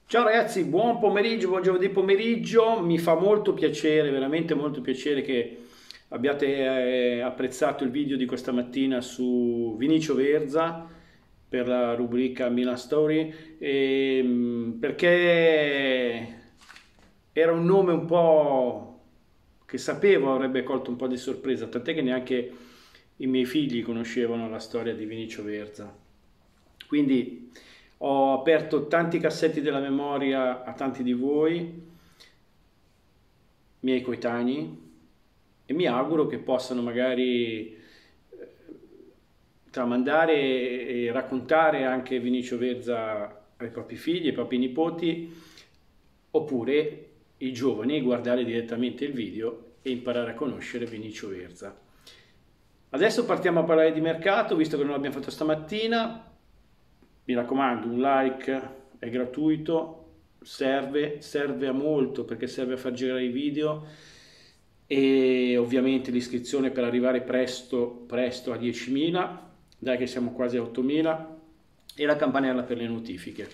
Ciao ragazzi, buon pomeriggio, buon giovedì pomeriggio. Mi fa molto piacere, veramente molto piacere che abbiate apprezzato il video di questa mattina su Vinicio Verza per la rubrica Milan Story, perché era un nome un po' che sapevo avrebbe colto un po' di sorpresa, tant'è che neanche i miei figli conoscevano la storia di Vinicio Verza. Quindi ho aperto tanti cassetti della memoria a tanti di voi, miei coetanei, e mi auguro che possano magari tramandare e raccontare anche Vinicio Verza ai propri figli, ai propri nipoti, oppure i giovani guardare direttamente il video e imparare a conoscere Vinicio Verza. Adesso partiamo a parlare di mercato, visto che non l'abbiamo fatto stamattina. Mi raccomando, un like è gratuito, serve a molto perché serve a far girare i video, e ovviamente l'iscrizione per arrivare presto a 10.000, dai che siamo quasi a 8.000, e la campanella per le notifiche.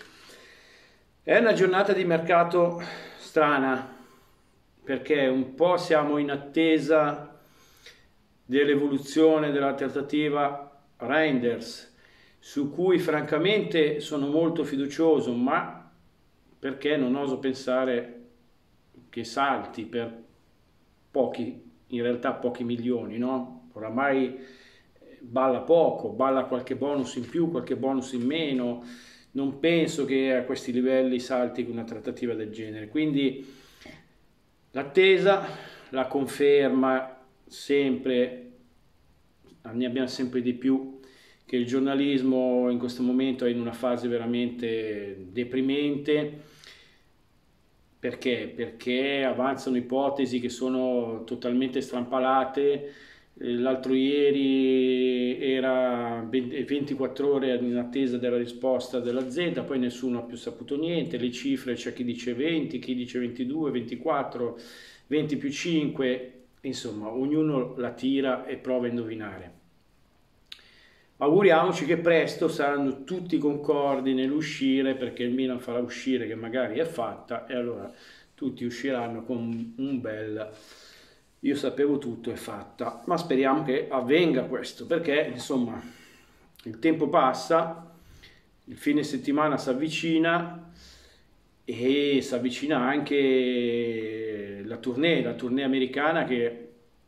È una giornata di mercato strana perché un po' siamo in attesa dell'evoluzione della trattativa Reinders, su cui francamente sono molto fiducioso, ma perché non oso pensare che salti per pochi, in realtà pochi milioni, no? Oramai balla poco, balla qualche bonus in più, qualche bonus in meno. Non penso che a questi livelli salti una trattativa del genere. Quindi l'attesa, la conferma sempre, ne abbiamo sempre di più, che il giornalismo in questo momento è in una fase veramente deprimente. Perché? Perché avanzano ipotesi che sono totalmente strampalate. L'altro ieri era 24 ore in attesa della risposta dell'azienda, poi nessuno ha più saputo niente. Le cifre, c'è chi dice 20, chi dice 22, 24, 20 più 5, insomma, ognuno la tira e prova a indovinare. Auguriamoci che presto saranno tutti concordi nell'uscire, perché il Milan farà uscire che magari è fatta, e allora tutti usciranno con un bel io sapevo tutto, è fatta. Ma speriamo che avvenga questo, perché insomma il tempo passa, il fine settimana si avvicina e si avvicina anche la tournée americana che,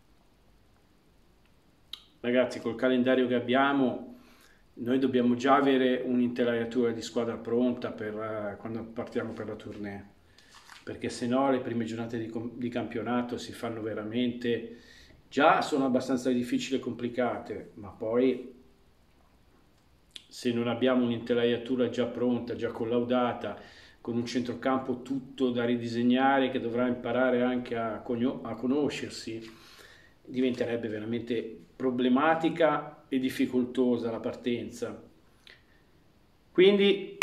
ragazzi, col calendario che abbiamo, noi dobbiamo già avere un'intelaiatura di squadra pronta per quando partiamo per la tournée, perché se no le prime giornate di campionato si fanno veramente, già sono abbastanza difficili e complicate, ma poi se non abbiamo un'intelaiatura già pronta, già collaudata, con un centrocampo tutto da ridisegnare, che dovrà imparare anche a conoscersi, diventerebbe veramente problematica e difficoltosa la partenza. Quindi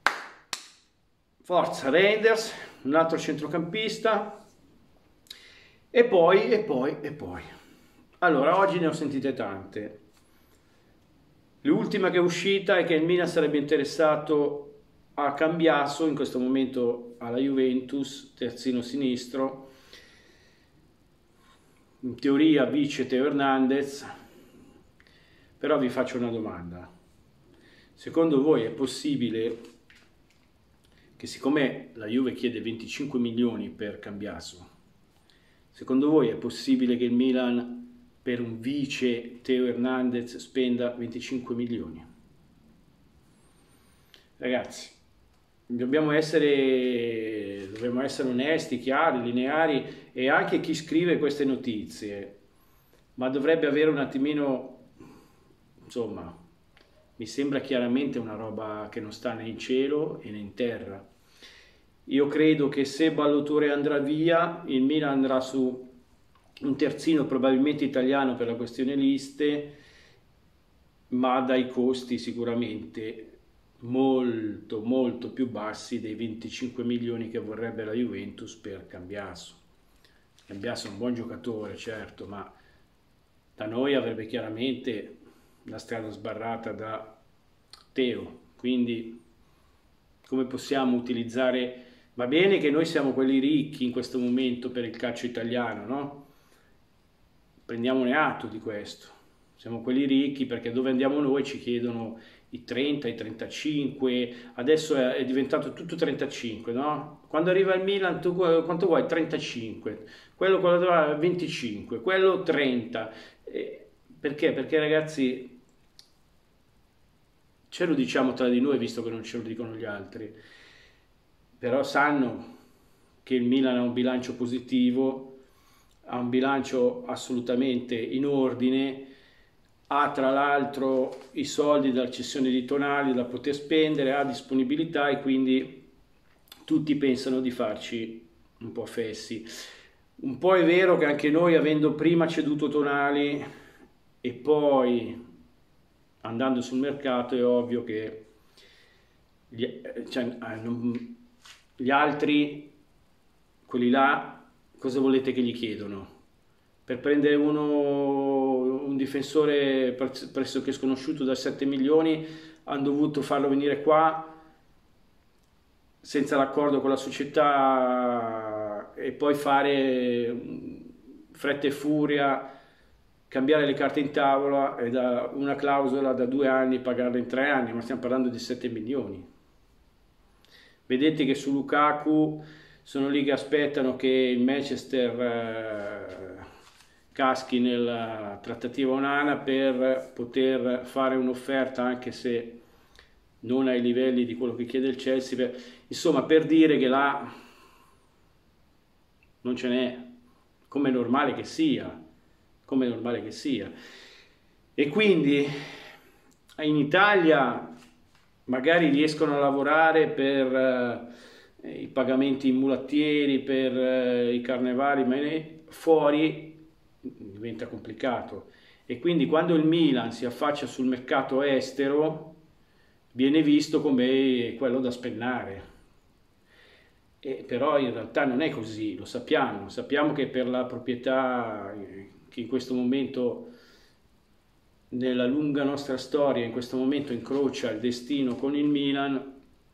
forza Reinders, un altro centrocampista, e poi. Allora, oggi ne ho sentite tante. L'ultima che è uscita è che il Milan sarebbe interessato a Cambiaso, in questo momento alla Juventus, terzino sinistro, in teoria vice Teo Hernandez. Però vi faccio una domanda: secondo voi è possibile che, siccome la Juve chiede 25 milioni per Cambiaso, secondo voi è possibile che il Milan per un vice Teo Hernandez spenda 25 milioni? Ragazzi, dobbiamo essere onesti, chiari, lineari, e anche chi scrive queste notizie, ma dovrebbe avere un attimino, insomma, mi sembra chiaramente una roba che non sta né in cielo né in terra. Io credo che se Ballo-Touré andrà via, il Milan andrà su un terzino probabilmente italiano per la questione liste, ma dai costi sicuramente molto molto più bassi dei 25 milioni che vorrebbe la Juventus per Cambiaso. Cambiaso è un buon giocatore, certo, ma da noi avrebbe chiaramente la strada sbarrata da Teo, quindi come possiamo utilizzare, va bene che noi siamo quelli ricchi in questo momento per il calcio italiano, no? Prendiamone atto di questo, siamo quelli ricchi perché dove andiamo noi ci chiedono i 30, i 35, adesso è diventato tutto 35, no? Quando arriva il Milan, tu quanto vuoi? 35, quello 25, quello 30. Perché? Perché ragazzi, ce lo diciamo tra di noi visto che non ce lo dicono gli altri, però sanno che il Milan ha un bilancio positivo, ha un bilancio assolutamente in ordine, ha tra l'altro i soldi dalla cessione di Tonali da poter spendere, ha disponibilità e quindi tutti pensano di farci un po' fessi. Un po' è vero che anche noi, avendo prima ceduto Tonali e poi andando sul mercato, è ovvio che gli altri, quelli là, cosa volete che gli chiedono? Per prendere un difensore pressoché sconosciuto da 7 milioni hanno dovuto farlo venire qua senza l'accordo con la società e poi fare fretta e furia, cambiare le carte in tavola e da una clausola da 2 anni pagarla in 3 anni, ma stiamo parlando di 7 milioni. Vedete che su Lukaku sono lì che aspettano che il Manchester caschi nella trattativa Onana per poter fare un'offerta, anche se non ai livelli di quello che chiede il Chelsea, insomma, per dire che là non ce n'è, come è normale che sia, come è normale che sia. E quindi in Italia magari riescono a lavorare per i pagamenti in mulattieri, per i carnevali, ma fuori diventa complicato. E quindi quando il Milan si affaccia sul mercato estero viene visto come quello da spennare. Però in realtà non è così, lo sappiamo che per la proprietà che in questo momento, nella lunga nostra storia, in questo momento incrocia il destino con il Milan,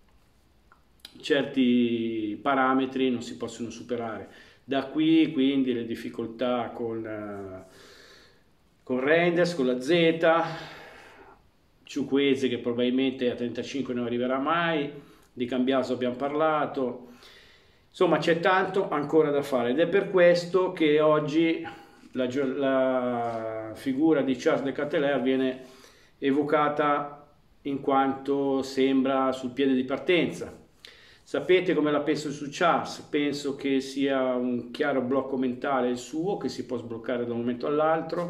certi parametri non si possono superare. Da qui quindi le difficoltà con Reinders, con la Z, Chukwueze che probabilmente a 35 non arriverà mai, di Cambiaso abbiamo parlato, insomma c'è tanto ancora da fare ed è per questo che oggi la figura di Charles de Ketelaere viene evocata in quanto sembra sul piede di partenza. Sapete come la penso su Charles? Penso che sia un chiaro blocco mentale il suo, che si può sbloccare da un momento all'altro,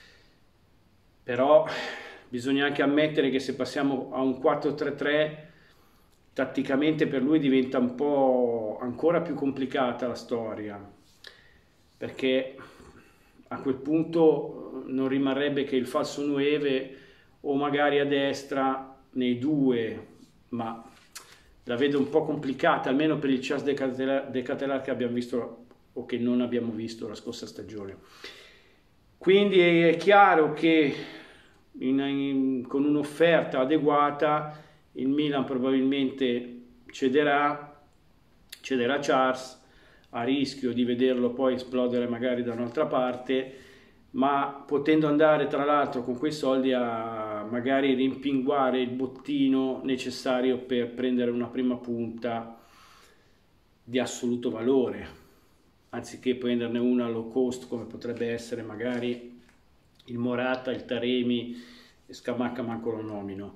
però bisogna anche ammettere che se passiamo a un 4-3-3, tatticamente per lui diventa un po' ancora più complicata la storia, perché a quel punto non rimarrebbe che il falso 9 o magari a destra nei due, ma la vedo un po' complicata, almeno per il Charles de Ketelaere che abbiamo visto o che non abbiamo visto la scorsa stagione. Quindi è chiaro che con un'offerta adeguata il Milan probabilmente cederà Charles, a rischio di vederlo poi esplodere magari da un'altra parte, ma potendo andare tra l'altro con quei soldi a magari rimpinguare il bottino necessario per prendere una prima punta di assoluto valore, anziché prenderne una low cost come potrebbe essere magari il Morata, il Taremi, Scamacca manco lo nomino,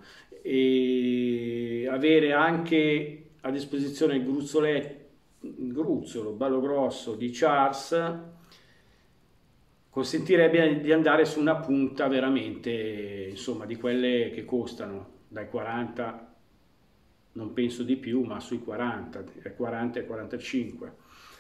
e avere anche a disposizione il gruzzolo bello grosso di Charles consentirebbe di andare su una punta veramente, insomma, di quelle che costano dai 40, non penso di più, ma sui 40 e 45.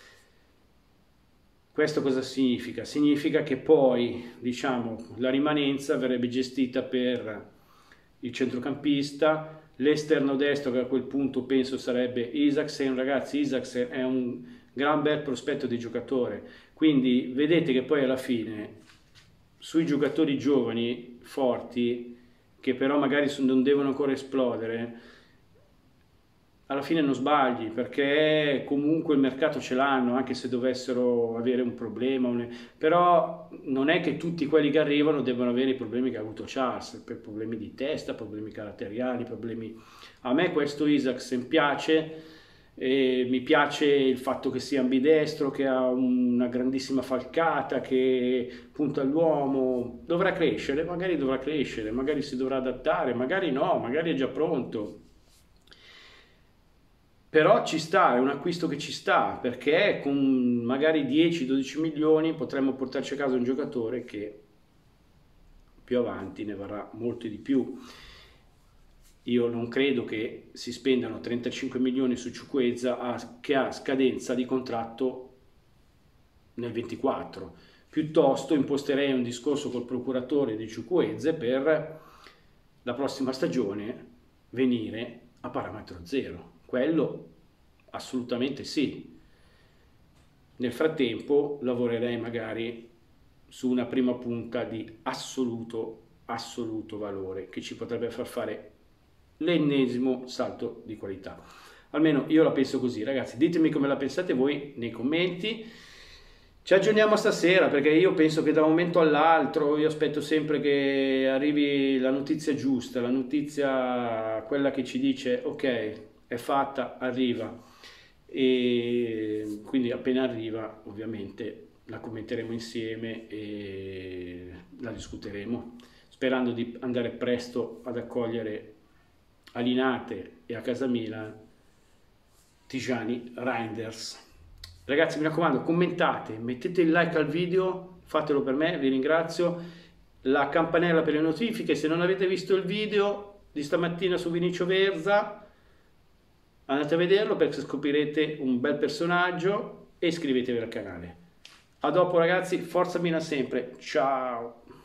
Questo cosa significa? Significa che poi, diciamo, la rimanenza verrebbe gestita per il centrocampista, l'esterno destro che a quel punto penso sarebbe Isaksen. Ragazzi, Isaksen è un gran bel prospetto di giocatore, quindi vedete che poi alla fine sui giocatori giovani, forti, che però magari non devono ancora esplodere, alla fine non sbagli, perché comunque il mercato ce l'hanno, anche se dovessero avere un problema, però non è che tutti quelli che arrivano devono avere i problemi che ha avuto Charles, per problemi di testa, problemi caratteriali, problemi... A me questo Isaacsen piace, e mi piace il fatto che sia ambidestro, che ha una grandissima falcata, che punta all'uomo. Dovrà crescere, magari si dovrà adattare, magari no, magari è già pronto. Però ci sta, è un acquisto che ci sta, perché con magari 10-12 milioni potremmo portarci a casa un giocatore che più avanti ne varrà molto di più. Io non credo che si spendano 35 milioni su Chukwueze che ha scadenza di contratto nel 24. Piuttosto imposterei un discorso col procuratore di Chukwueze per la prossima stagione venire a parametro zero. Quello assolutamente sì. Nel frattempo lavorerei magari su una prima punta di assoluto valore che ci potrebbe far fare l'ennesimo salto di qualità. Almeno io la penso così, ragazzi. Ditemi come la pensate voi nei commenti. Ci aggiorniamo stasera, perché io penso che da un momento all'altro io aspetto sempre che arrivi la notizia giusta, la notizia quella che ci dice ok, è fatta, arriva, e quindi appena arriva ovviamente la commenteremo insieme e la discuteremo, sperando di andare presto ad accogliere a Linate e a casa Milan Tijani Reinders. Ragazzi, mi raccomando, commentate, mettete il like al video, fatelo per me, vi ringrazio, la campanella per le notifiche. Se non avete visto il video di stamattina su Vinicio Verza, andate a vederlo perché scoprirete un bel personaggio, e iscrivetevi al canale. A dopo ragazzi, forza Milan sempre, ciao!